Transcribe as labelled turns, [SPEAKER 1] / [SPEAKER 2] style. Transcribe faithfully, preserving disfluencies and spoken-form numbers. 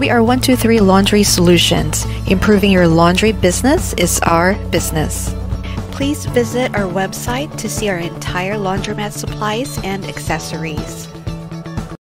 [SPEAKER 1] We are one two three Laundry Solutions. Improving your laundry business is our business. Please visit our website to see our entire laundromat supplies and accessories.